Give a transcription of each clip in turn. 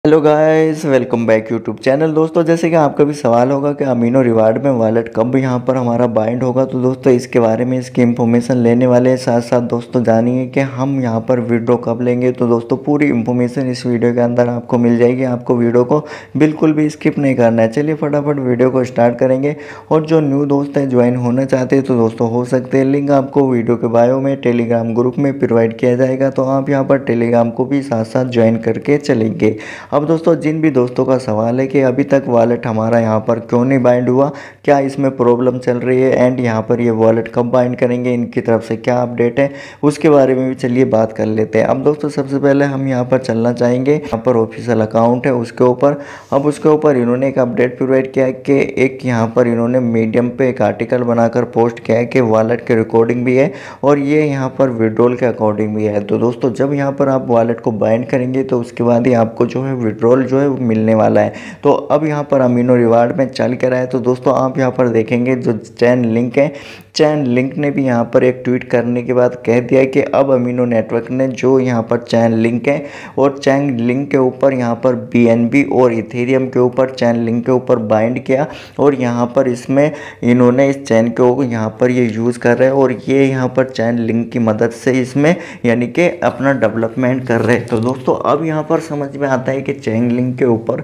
Hello guys, welcome back YouTube channel. दोस्तों, जैसे कि आपका भी सवाल होगा कि अमीनो रिवार्ड में वॉलेट कब यहाँ पर हमारा बाइंड होगा, तो दोस्तों इसके बारे में इसकी इन्फॉर्मेशन लेने वाले हैं। साथ साथ दोस्तों जानिए कि हम यहाँ पर विड्रॉ कब लेंगे। तो दोस्तों पूरी इन्फॉर्मेशन इस वीडियो के अंदर आपको मिल जाएगी। आपको वीडियो को बिल्कुल भी स्किप नहीं करना है। चलिए फटाफट वीडियो को स्टार्ट करेंगे। और जो न्यू दोस्त हैं ज्वाइन होना चाहते हैं तो दोस्तों हो सकते हैं, लिंक आपको वीडियो के बायो में टेलीग्राम ग्रुप में प्रोवाइड किया जाएगा। तो आप यहाँ पर टेलीग्राम को भी साथ साथ ज्वाइन करके चलेंगे। अब दोस्तों जिन भी दोस्तों का सवाल है कि अभी तक वॉलेट हमारा यहाँ पर क्यों नहीं बाइंड हुआ, क्या इसमें प्रॉब्लम चल रही है एंड यहाँ पर ये वॉलेट कब बाइंड करेंगे, इनकी तरफ से क्या अपडेट है, उसके बारे में भी चलिए बात कर लेते हैं। अब दोस्तों सबसे पहले हम यहाँ पर चलना चाहेंगे, यहाँ पर ऑफिशियल अकाउंट है उसके ऊपर। अब उसके ऊपर इन्होंने एक अपडेट प्रोवाइड किया है कि एक यहाँ पर इन्होंने मीडियम पे एक आर्टिकल बनाकर पोस्ट किया है कि वॉलेट की रिकॉर्डिंग भी है और ये यहाँ पर विड्रॉल के अकॉर्डिंग भी है। तो दोस्तों जब यहाँ पर आप वॉलेट को बाइंड करेंगे तो उसके बाद ही आपको जो है विड्रॉल जो है वो मिलने वाला है। तो अब यहाँ पर अमीनो रिवार्ड में चल कर आए तो दोस्तों आप यहाँ पर देखेंगे जो चैन लिंक है, चैन लिंक ने भी यहाँ पर एक ट्वीट करने के बाद कह दिया कि अब अमीनो नेटवर्क ने जो यहाँ पर चैन लिंक है और चैन लिंक के ऊपर यहाँ पर BNB और इथेरियम के ऊपर चैन लिंक के ऊपर बाइंड किया और यहाँ पर इसमें इन्होंने इस चैन को यहाँ पर ये यूज़ कर रहे हैं और ये यहाँ पर चैन लिंक की मदद से इसमें यानी कि अपना डेवलपमेंट कर रहे हैं। तो दोस्तों अब यहाँ पर समझ में आता है कि चैन लिंक के ऊपर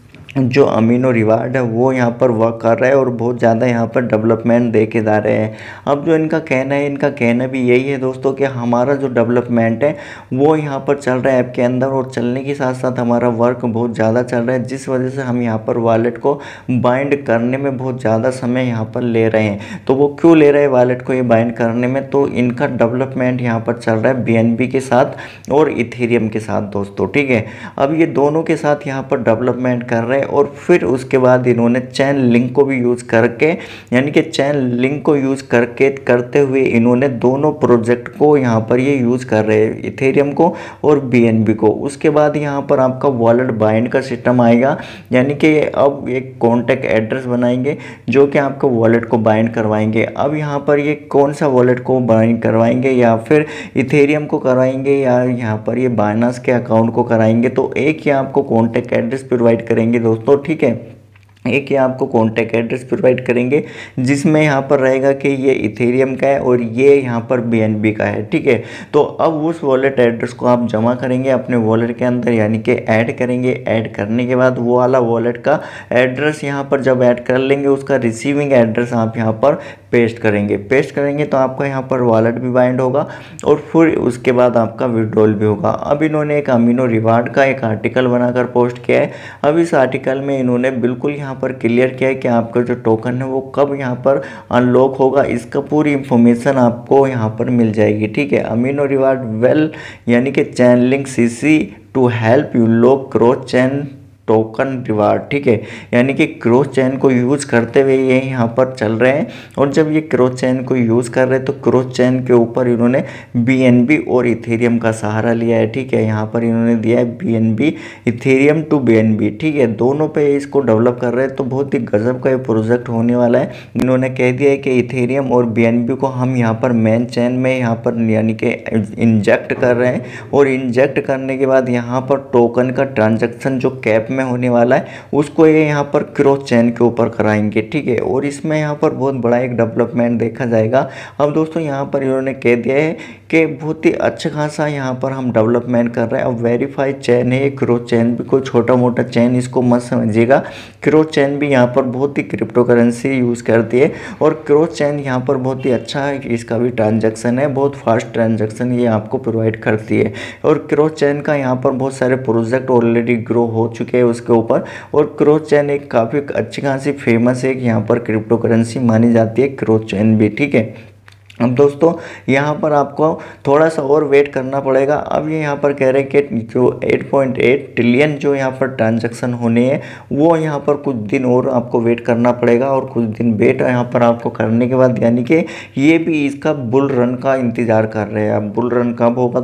जो अमीनो रिवार्ड है वो यहाँ पर वर्क कर रहा है और बहुत ज़्यादा यहाँ पर डेवलपमेंट देखे जा रहे हैं। अब जो इनका कहना है, इनका कहना भी यही है दोस्तों कि हमारा जो डेवलपमेंट है वो यहाँ पर चल रहा है ऐप के अंदर और चलने के साथ साथ हमारा वर्क बहुत ज़्यादा चल रहा है, जिस वजह से हम यहाँ पर वॉलेट को बाइंड करने में बहुत ज़्यादा समय यहाँ पर ले रहे हैं। तो वो क्यों ले रहे हैं वॉलेट को ये बाइंड करने में, तो इनका डेवलपमेंट यहाँ पर चल रहा है BNB के साथ और इथेरियम के साथ दोस्तों, ठीक है। अब ये दोनों के साथ यहाँ पर डेवलपमेंट कर रहे हैं और फिर उसके बाद इन्होंने चैन लिंक को भी यूज़ करके यानी कि चैन लिंक को यूज़ करके करते हुए इन्होंने दोनों प्रोजेक्ट को यहाँ पर ये यूज़ कर रहे हैं, इथेरियम को और BNB को। उसके बाद यहाँ पर आपका वॉलेट बाइंड का सिस्टम आएगा, यानी कि अब एक कॉन्टैक्ट एड्रेस बनाएंगे जो कि आपको वॉलेट को बाइंड करवाएंगे। अब यहाँ पर ये कौन सा वॉलेट को बाइंड करवाएंगे, या फिर इथेरियम को कराएंगे या यहाँ पर ये बाइनांस के अकाउंट को कराएंगे, तो एक ही आपको कॉन्टैक्ट एड्रेस प्रोवाइड करेंगे दोस्तों, ठीक है। एक ही आपको कॉन्टैक्ट एड्रेस प्रोवाइड करेंगे जिसमें यहाँ पर रहेगा कि ये इथेरियम का है और ये यहाँ पर BNB का है, ठीक है। तो अब उस वॉलेट एड्रेस को आप जमा करेंगे अपने वॉलेट के अंदर, यानी कि ऐड करेंगे। ऐड करने के बाद वो वाला वॉलेट का एड्रेस यहाँ पर जब ऐड कर लेंगे उसका रिसीविंग एड्रेस आप यहाँ पर पेस्ट करेंगे तो आपका यहाँ पर वॉलेट भी बाइंड होगा और फिर उसके बाद आपका विड्रॉल भी होगा। अब इन्होंने एक अमीनो रिवार्ड का एक आर्टिकल बनाकर पोस्ट किया है। अब इस आर्टिकल में इन्होंने बिल्कुल यहाँ पर क्लियर किया है कि आपका जो टोकन है वो कब यहाँ पर अनलॉक होगा, इसका पूरी इंफॉर्मेशन आपको यहाँ पर मिल जाएगी, ठीक है। अमीनो रिवार्ड वेल यानी कि chain link CC to help you lock cross chain token reward, ठीक है। यानी कि क्रॉस चैन को यूज़ करते हुए ये यहाँ पर चल रहे हैं और जब ये क्रॉस चैन को यूज़ कर रहे हैं तो क्रॉस चैन के ऊपर इन्होंने BNB और इथेरियम का सहारा लिया है, ठीक है। यहाँ पर इन्होंने दिया है BNB इथेरियम टू BNB, ठीक है। दोनों पे इसको डेवलप कर रहे हैं तो बहुत ही गजब का ये प्रोजेक्ट होने वाला है। इन्होंने कह दिया है कि इथेरियम और BNB को हम यहाँ पर मेन चैन में यहाँ पर यानी कि इंजेक्ट कर रहे हैं और इंजेक्ट करने के बाद यहाँ पर टोकन का ट्रांजेक्शन जो कैप में होने वाला है उसको ये यहाँ पर क्रॉस चैन के ऊपर कराएंगे, ठीक है। और इसमें यहाँ पर बहुत बड़ा एक डेवलपमेंट देखा जाएगा। अब दोस्तों यहाँ पर इन्होंने कह दिया है कि बहुत ही अच्छा खासा यहाँ पर हम डेवलपमेंट कर रहे हैं। अब वेरीफाइड चैन है, क्रॉस चैन भी कोई छोटा मोटा चैन इसको मत समझिएगा। क्रॉस चैन भी यहाँ पर बहुत ही क्रिप्टो करेंसी यूज़ करती है और क्रॉस चैन यहाँ पर बहुत ही अच्छा है, इसका भी ट्रांजेक्शन है, बहुत फास्ट ट्रांजेक्शन ये आपको प्रोवाइड करती है। और क्रॉस चैन का यहाँ पर बहुत सारे प्रोजेक्ट ऑलरेडी ग्रो हो चुके हैं उसके ऊपर और क्रॉस चैन एक काफ़ी अच्छी खासी फेमस है, यहाँ पर क्रिप्टो करेंसी मानी जाती है क्रॉस चैन भी, ठीक है। अब दोस्तों यहाँ पर आपको थोड़ा सा और वेट करना पड़ेगा। अब ये यहाँ पर कह रहे हैं कि जो 8.8 ट्रिलियन जो यहाँ पर ट्रांजैक्शन होने हैं वो यहाँ पर कुछ दिन और आपको वेट करना पड़ेगा और कुछ दिन वेट यहाँ पर आपको करने के बाद यानी कि ये भी इसका बुल रन का इंतज़ार कर रहे हैं। अब बुल रन कब होगा,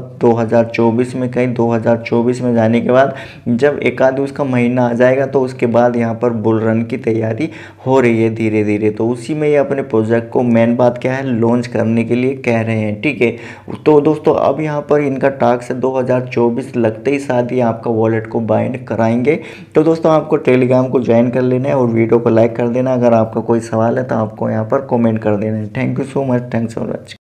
2024 में, कहीं 2024 में जाने के बाद जब एक आध उसका महीना आ जाएगा तो उसके बाद यहाँ पर बुल रन की तैयारी हो रही है धीरे धीरे। तो उसी में ये अपने प्रोजेक्ट को मेन बात क्या है लॉन्च करने के लिए कह रहे हैं, ठीक है। तो दोस्तों अब यहाँ पर इनका टास्क है 2024 लगते ही साथ ही आपका वॉलेट को बाइंड कराएंगे। तो दोस्तों आपको टेलीग्राम को ज्वाइन कर लेना है और वीडियो को लाइक कर देना। अगर आपका कोई सवाल है तो आपको यहाँ पर कमेंट कर देना है। Thank you so much, thanks for watching.